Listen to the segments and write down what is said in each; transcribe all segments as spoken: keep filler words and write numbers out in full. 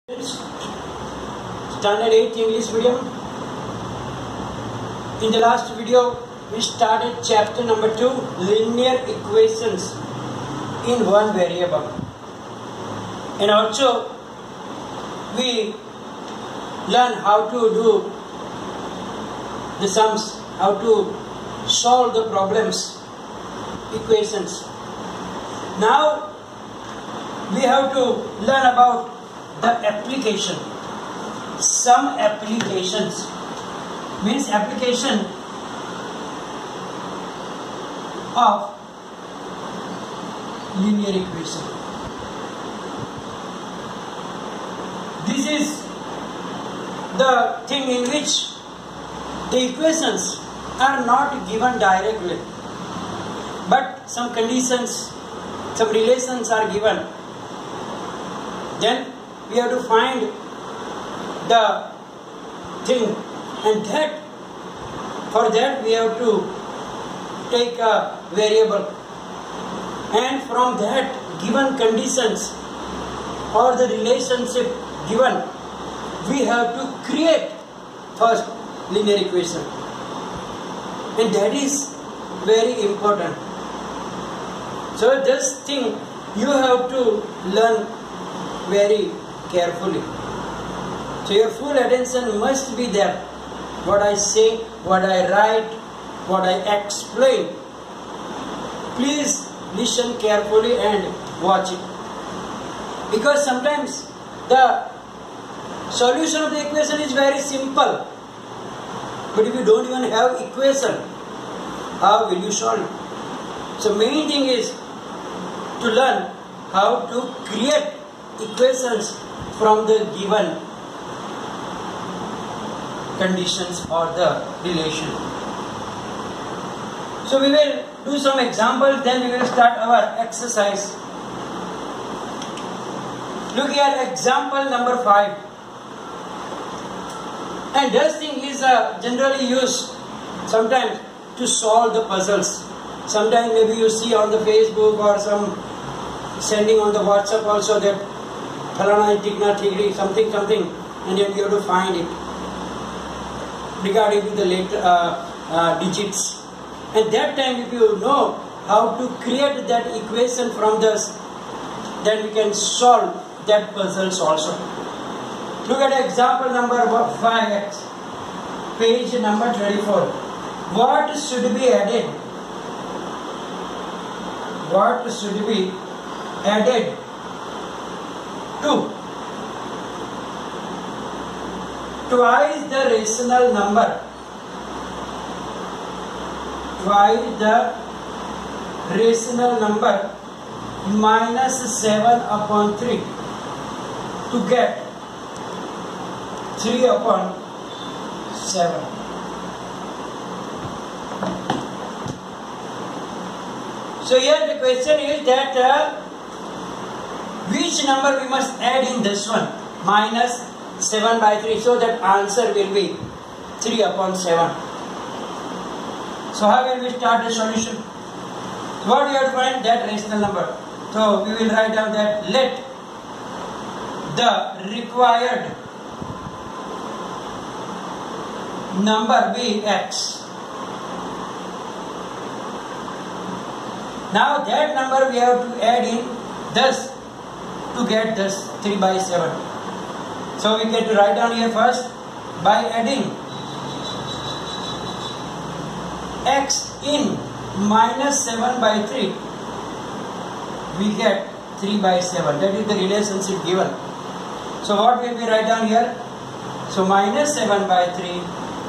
Standard eight English medium. In the last video we started chapter number two, linear equations in one variable, and also we learn how to do the sums, how to solve the problems, equations. Now we have to learn about the application. Some applications means application of linear equation. This is the thing in which the equations are not given directly, but some conditions, some relations are given. Then we have to find the thing, and that for that we have to take a variable, and from that given conditions or the relationship given, we have to create first linear equation, and that is very important. So this thing you have to learn very carefully. So your full attention must be there. What I say, what I write, what I explain. Please listen carefully and watch it. Because sometimes the solution of the equation is very simple. But if you don't even have equation, how will you solve it? So main thing is to learn how to create equations from the given conditions or the relation. So we will do some examples, then we will start our exercise. Look here, example number five. And this thing is uh, generally used sometimes to solve the puzzles. Sometimes maybe you see on the Facebook or some sending on the WhatsApp also that Phalana Tikna Tigri, something something, and then you have to find it regarding to the later uh, uh, digits. And that time if you know how to create that equation from this, then we can solve that puzzles also. Look at example number five x, page number twenty-four. What should be added? What should be added to twice the rational number, twice the rational number minus seven upon three to get three upon seven. So here the question is that uh, which number we must add in this one, minus seven by three, so that answer will be three upon seven. So how will we start the solution? What we have to find? That rational number. So we will write down that let the required number be x. Now that number we have to add in this to get this three by seven. So we get to write down here first by adding x in minus seven by three, we get three by seven. That is the relationship given. So what will we write down here? So minus seven by three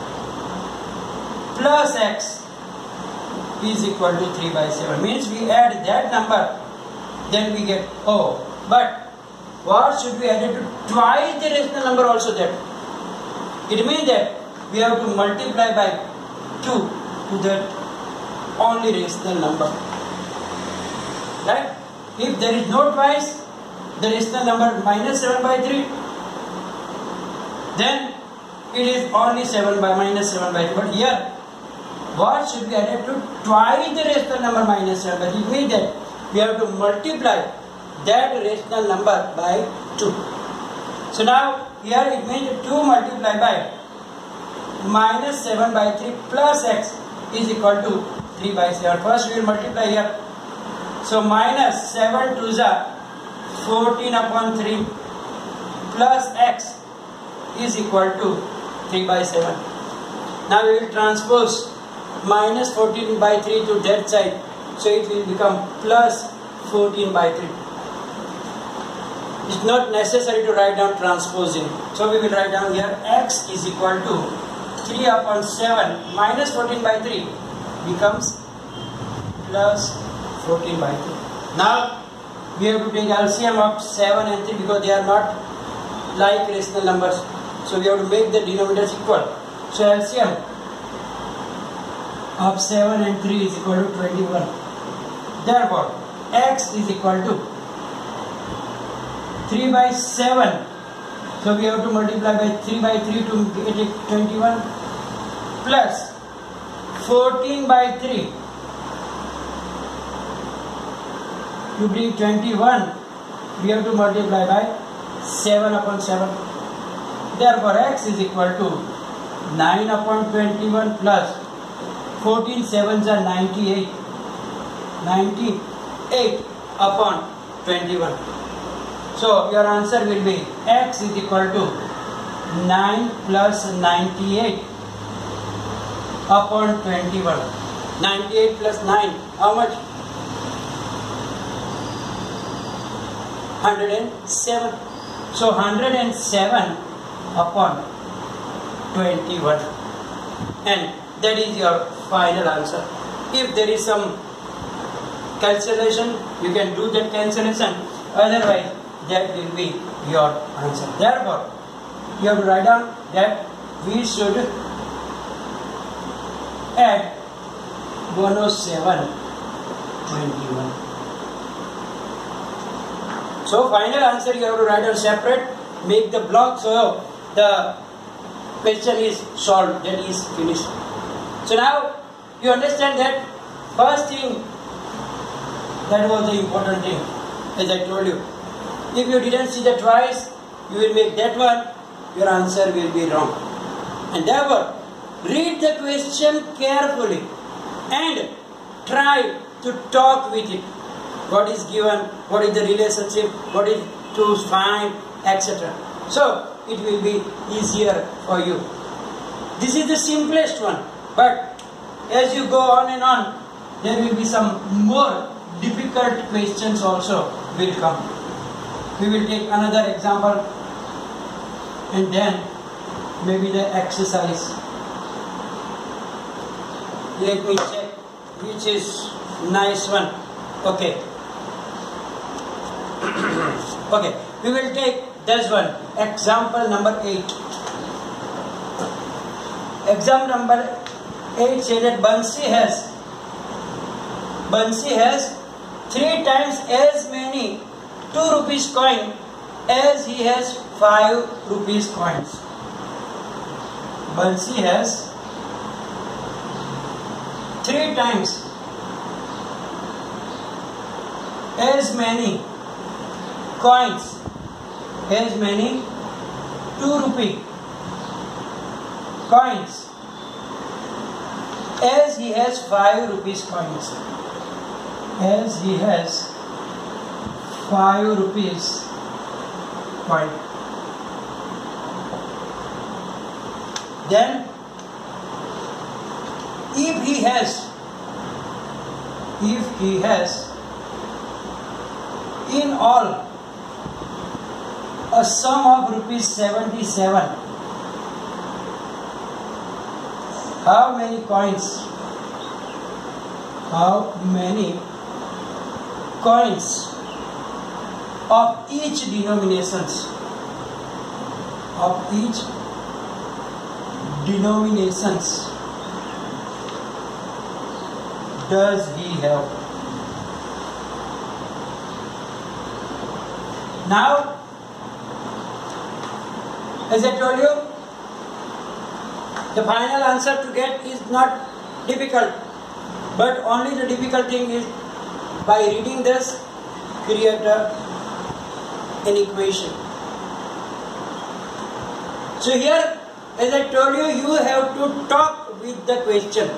plus x is equal to three by seven. Means we add that number, then we get O. But what should be added to twice the rational number also that? It means that we have to multiply by two to that only rational number. Right? If there is no twice the rational number minus seven by three, then it is only seven by minus seven by three. But here, what should be added to twice the rational number minus seven by three? It means that we have to multiply that rational number by two. So now here it means two multiplied by minus seven by three plus x is equal to three by seven. First we will multiply here. So minus seven to the fourteen upon three plus x is equal to three by seven. Now we will transpose minus fourteen by three to that side. So it will become plus fourteen by three. It's not necessary to write down transposing. So we will write down here x is equal to three upon seven minus fourteen by three becomes plus fourteen by three. Now we have to take L C M of seven and three because they are not like rational numbers. So we have to make the denominators equal. So L C M of seven and three is equal to twenty-one. Therefore x is equal to three by seven. So we have to multiply by three by three to get it twenty-one plus fourteen by three to bring twenty-one. We have to multiply by seven upon seven. Therefore x is equal to nine upon twenty-one plus fourteen sevens are ninety-eight. ninety-eight upon twenty-one. So your answer will be x is equal to nine plus ninety-eight upon twenty-one. ninety-eight plus nine, how much? one hundred seven. So one hundred seven upon twenty-one. And that is your final answer. If there is some cancellation, you can do that cancellation. Otherwise, that will be your answer. Therefore, you have to write down that we should add one oh seven twenty-one. So final answer you have to write down separate, make the block so the question is solved, that is finished. So now you understand that first thing, that was the important thing, as I told you. If you didn't see the twice, you will make that one, your answer will be wrong. And therefore, read the question carefully and try to talk with it. What is given, what is the relationship, what is to find, et cetera. So, it will be easier for you. This is the simplest one, but as you go on and on, there will be some more difficult questions also will come. We will take another example and then maybe the exercise. Let me check which is nice one. Okay. Okay, we will take this one. Example number eight. Example number eight says that Bansi has Bansi has three times as many two rupees coin as he has five rupees coins. Bansi has three times as many coins, as many two rupee coins as he has five rupees coins. As he has five rupees coin. Then if he has if he has in all a sum of rupees seventy-seven, how many coins how many coins of each denominations of each denominations does he have? Now, as I told you, the final answer to get is not difficult, but only the difficult thing is by reading this, create a, an equation. So here, as I told you, you have to talk with the question.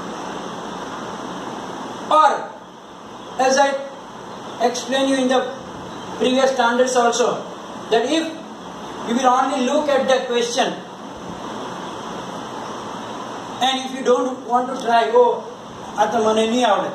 Or, as I explained you in the previous standards also, that if you will only look at the question and if you don't want to try, oh, आता मने नहीं आवड़े.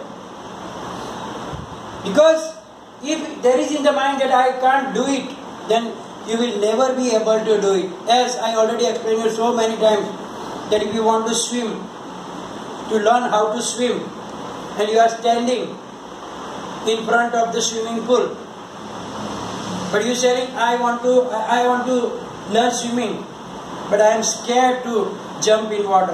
Because if there is in the mind that I can't do it, then you will never be able to do it. As I already explained you so many times, that if you want to swim, to learn how to swim, and you are standing in front of the swimming pool, but you saying, I want to, I want to learn swimming, but I am scared to jump in water.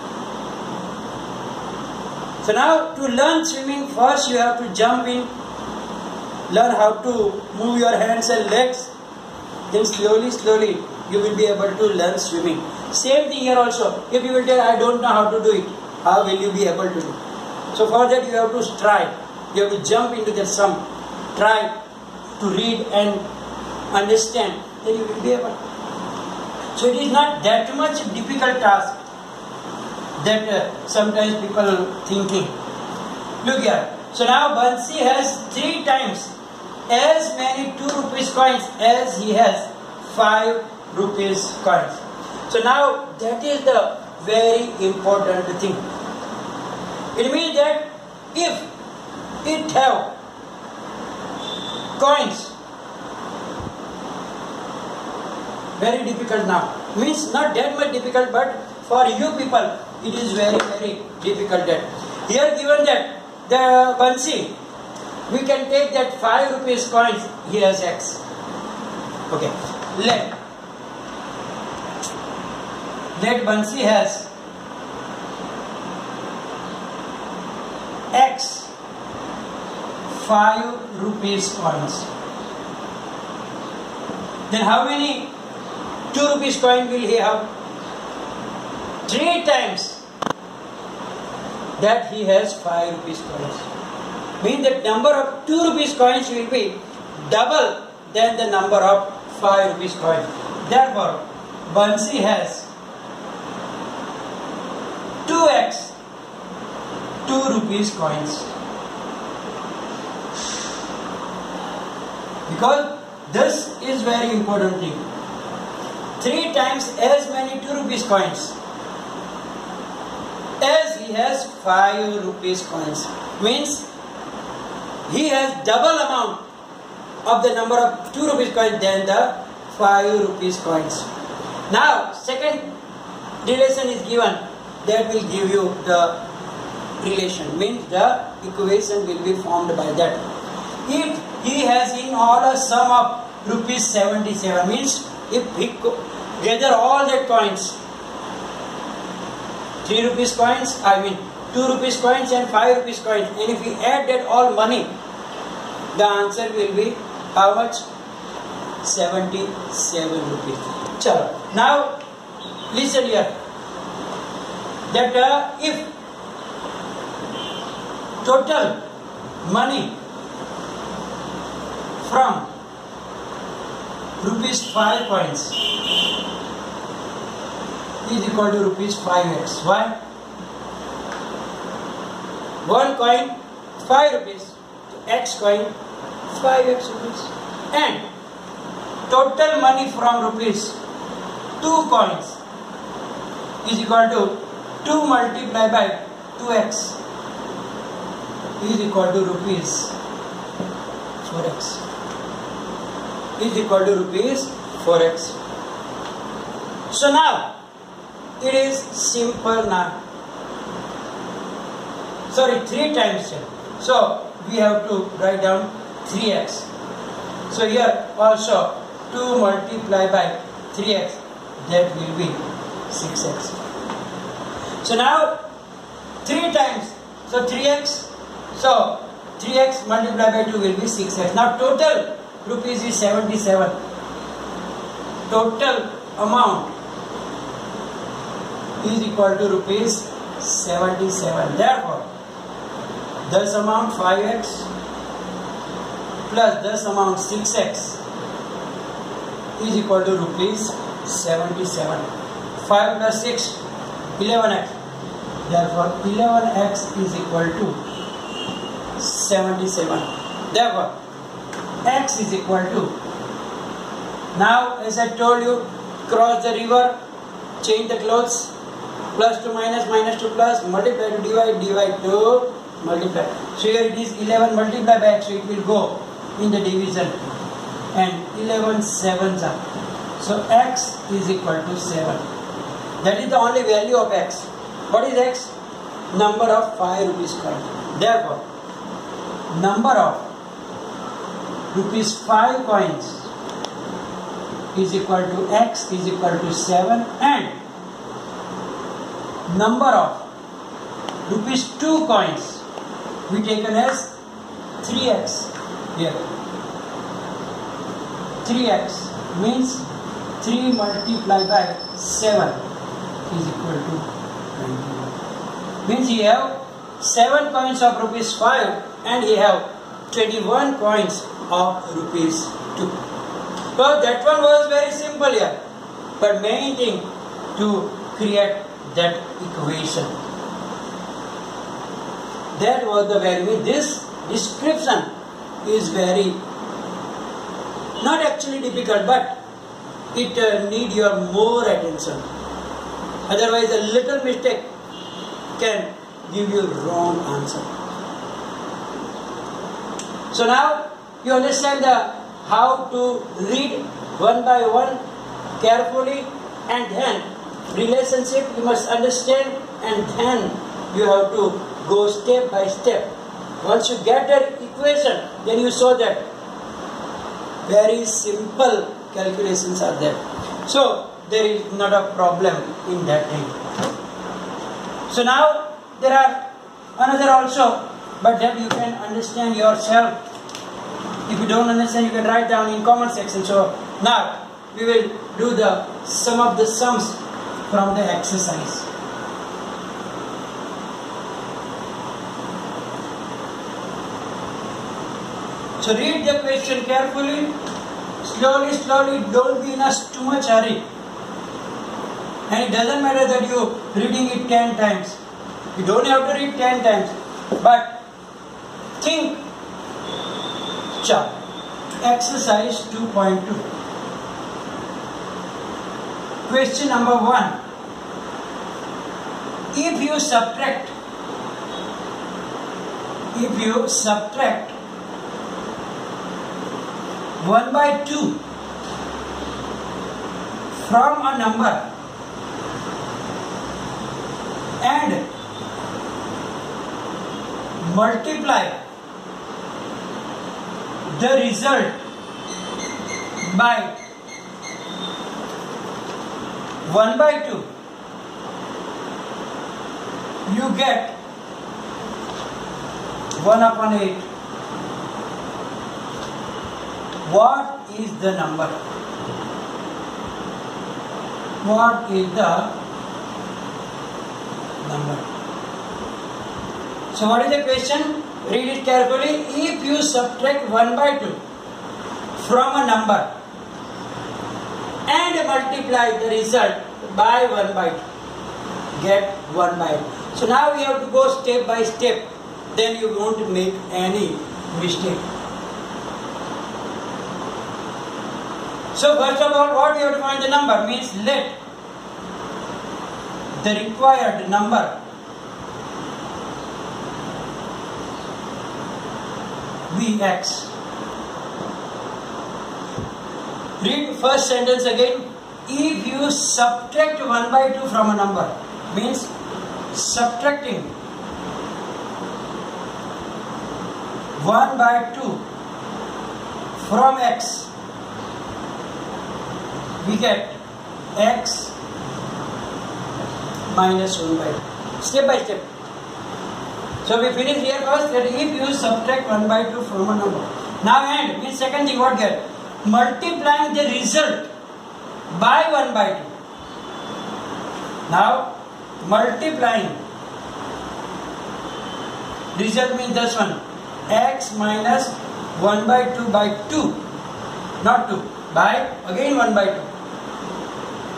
So now, to learn swimming, first you have to jump in, learn how to move your hands and legs, then slowly, slowly, you will be able to learn swimming. Same thing here also. If you will tell, I don't know how to do it, how will you be able to do it? So for that you have to strive. You have to jump into the sum, try to read and understand, then you will be able. So it is not that much difficult task that uh, sometimes people thinking. Look here. So now Bansi has three times as many two rupees coins as he has five rupees coins. So now that is the very important thing. It means that if it have coins, very difficult now. Means not that much difficult, but for you people it is very very difficult. That here given that the Bansi, we can take that five rupees coins, he has X. Okay. Let Let Bansi has X five rupees coins. Then how many two rupees coin will he have? Three times that he has five rupees coins. Means the number of two rupees coins will be double than the number of five rupees coins. Therefore, Bansi has two x two rupees coins. Because this is very important thing. Three times as many two rupees coins as he has five rupees coins. Means he has double amount of the number of two rupees coins than the five rupees coins. Now second relation is given, that will give you the relation. Means the equation will be formed by that. If he has in all a sum of rupees seventy-seven, means if he gather all the coins, three rupees coins, I mean two rupees coins and five rupees coins, and if we add that all money, the answer will be how much? seventy-seven rupees. Chalo. Now listen here, that uh, if total money from rupees five coins is equal to rupees five x. Why? One coin five rupees, x coin five x rupees, and total money from rupees two coins is equal to two multiplied by two x is equal to rupees four x is equal to rupees four x. So now it is simple now. Sorry, three times here. So we have to write down three x. So here also two multiplied by three x, that will be six x. So now three times, so three x, so three x multiplied by two will be six x. Now total rupees is seventy-seven. Total amount is equal to rupees seventy-seven. Therefore, this amount five x plus this amount six x is equal to rupees seventy-seven. five plus six, eleven x. Therefore, eleven x is equal to seventy-seven. Therefore, x is equal to, now as I told you, cross the river, change the clothes, plus to minus, minus to plus, multiply to divide, divide to multiply. So here it is eleven multiplied by x, so it will go in the division, and eleven sevens are. So x is equal to seven. That is the only value of x. What is x? Number of five rupees coins. Therefore, number of rupees five coins is equal to x is equal to seven, and number of rupees two coins we taken as three x here. three x means three multiplied by seven is equal to twenty-one. Means you have seven coins of rupees five and you have twenty-one coins of rupees two. So that one was very simple here. But main thing to create that equation. That was the value. This description is very not actually difficult, but it uh, need your more attention. Otherwise, a little mistake can give you wrong answer. So now you understand the how to read one by one carefully, and then relationship you must understand, and then you have to go step by step. Once you get the equation, then you saw that very simple calculations are there. So there is not a problem in that thing. So now there are another also, but that you can understand yourself. If you don't understand, you can write down in comment section. So now we will do the sum of the sums from the exercise. So read the question carefully, slowly, slowly, don't be in a too much hurry. And it doesn't matter that you reading it ten times. You don't have to read ten times. But think. Chart. Exercise two point two. Question number one. If you subtract, if you subtract one by two from a number and multiply the result by one by two, you get one upon eight. What is the number? What is the number? So what is the question? Read it carefully. If you subtract one by two from a number and multiply the result by one by two, get one by two. So now we have to go step by step, then you won't make any mistake. So first of all, what we have to find the number means let the required number be x. Read first sentence again. If you subtract one by two from a number, means subtracting one by two from x, we get x minus one by two. Step by step. So we finish here first that if you subtract one by two from a number. Now and means second thing what get? Multiplying the result by one by two. Now multiplying result means this one, x minus one by two by two, not two, by again one by two.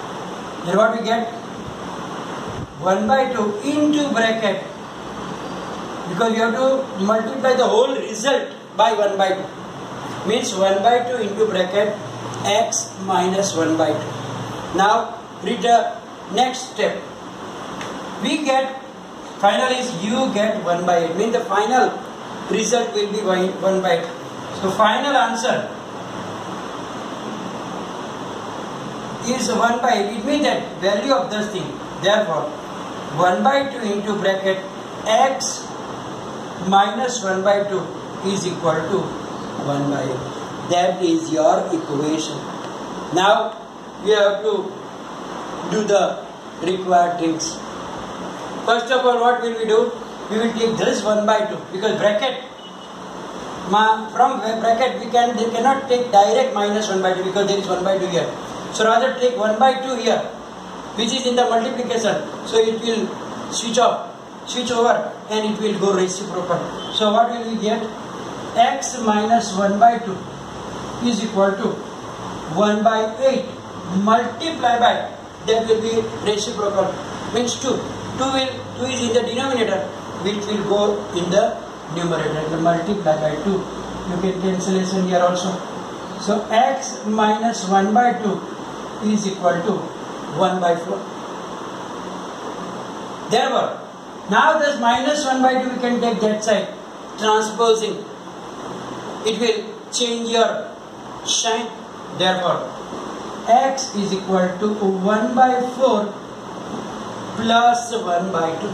Then what we get? one by two into bracket, because you have to multiply the whole result by one by two. Means one by two into bracket x minus one by two. Now read the next step. We get, final is you get one by eight. Means the final result will be one by two. So final answer is one by eight. It means that value of this thing. Therefore, one by two into bracket x minus one by two is equal to one by eight. That is your equation. Now we have to do the required things. First of all, what will we do? We will take this one by two, because bracket, from bracket we can they cannot take direct minus one by two, because there is one by two here. So rather take one by two here, which is in the multiplication. So it will switch off, switch over, and it will go reciprocal. So what will we get? X minus one by two is equal to one by eight multiply by, that will be reciprocal, means two. two will two is in the denominator, which will go in the numerator. The multiply by two. You get cancellation here also. So x minus one by two is equal to one by four. Therefore, now this minus one by two we can take that side, transposing. It will change your sign. Therefore, x is equal to one by four plus one by two.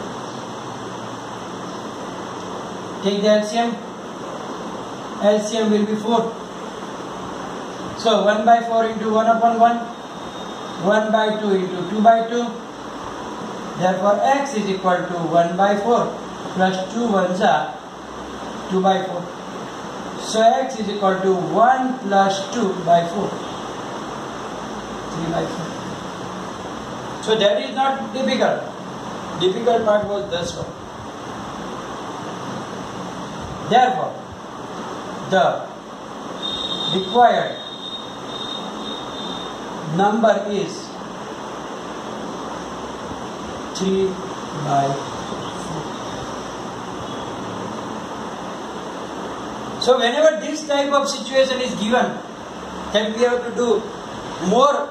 Take the L C M. L C M will be four. So one by four into one upon one. one by two into two by two. Therefore, x is equal to one by four plus two ones are two by four. So x is equal to one plus two by four. three by four. So that is not difficult. Difficult part was this one. Therefore, the required number is three by four. So whenever this type of situation is given, then we have to do more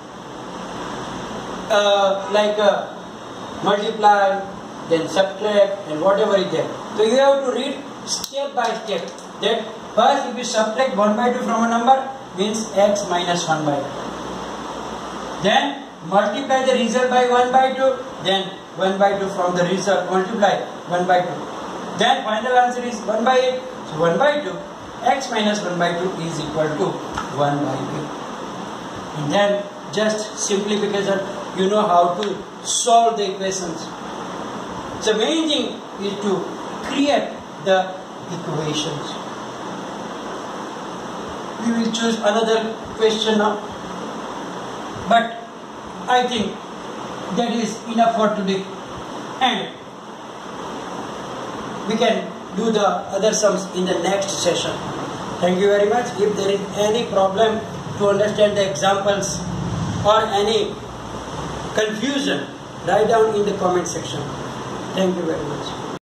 uh, like uh, multiply, then subtract, and whatever is there. So you have to read step by step. That first, if you subtract one by two from a number, means x minus one by two. Then multiply the result by one by two, then one by two from the result, multiply one by two. Then final answer is one by eight. So one by two, x minus one by two is equal to one by eight. And then just simplification, you know how to solve the equations. So main thing is to create the equations. We will choose another question now. But I think that is enough for today, and we can do the other sums in the next session. Thank you very much. If there is any problem to understand the examples or any confusion, write down in the comment section. Thank you very much.